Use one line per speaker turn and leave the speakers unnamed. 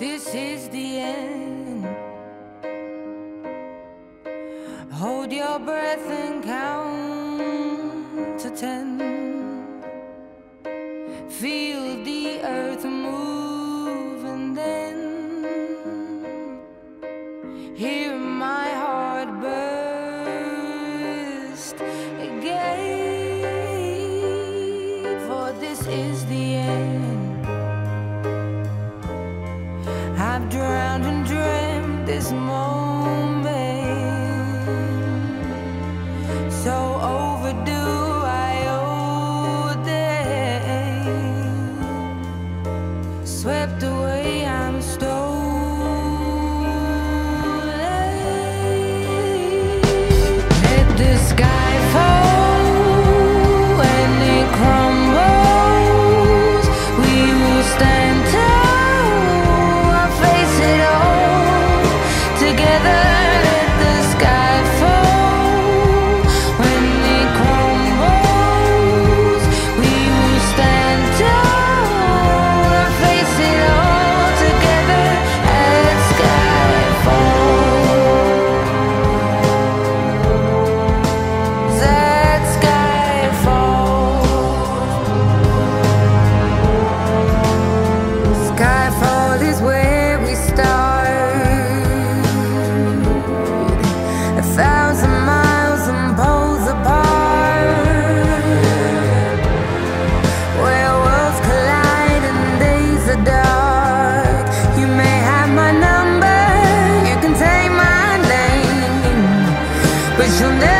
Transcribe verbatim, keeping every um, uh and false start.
this is the end. Hold your breath and count to ten. Feel the earth move and then hear my heart burst again. For this is the end. I've drowned and dreamt this moment, so overdue I owe them. Swept away, I'm stolen. Let the sky fall when it crumbles. We will stand tall, face it all together. Let the sky fall when it crumbles. We will stand tall, face it all together. At Skyfall, at Skyfall. Skyfall is where we start, a thousand miles and poles apart, where worlds collide and days are dark. You may have my number, you can take my name, but you'll never